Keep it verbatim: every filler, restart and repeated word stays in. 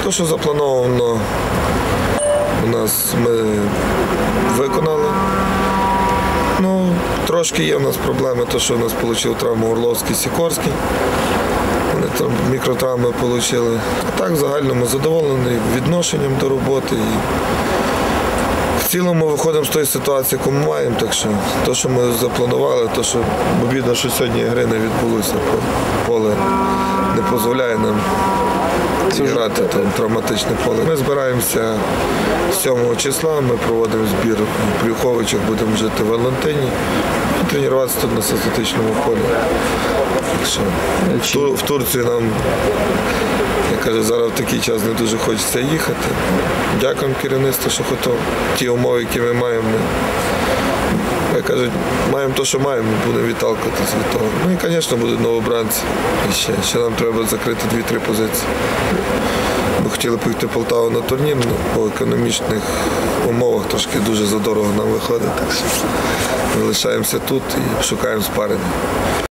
Те, що заплановано, у нас ми виконали. Ну, трошки є у нас проблеми, то, що у нас отримав травму Орловський, Сікорський. Вони там мікротравми отримали. А так, в загальному задоволений відношенням до роботи. І в цілому виходимо з тої ситуації, яку ми маємо. Так що те, що ми запланували, то, що обідно, що сьогодні гри не відбулося, поле не дозволяє нам грати там травматичне поле. Ми збираємося сьомого числа, ми проводимо збір в Брюховичах, будемо жити в Валентині і тренуватися тут на синтетичному полі. Так що в Турцію нам, я кажу, зараз в такий час не дуже хочеться їхати. Дякуємо керівництву, що готові. Ті умови, які ми маємо, я кажу, маємо те, що маємо, будемо відталкуватися від того. Ну і, звісно, будуть новобранці. І ще, ще нам треба закрити дві-три позиції. Ми хотіли поїхати в Полтаву на турнір, але по економічних умовах трошки дуже задорого нам виходить. Так що ми лишаємося тут і шукаємо спарення.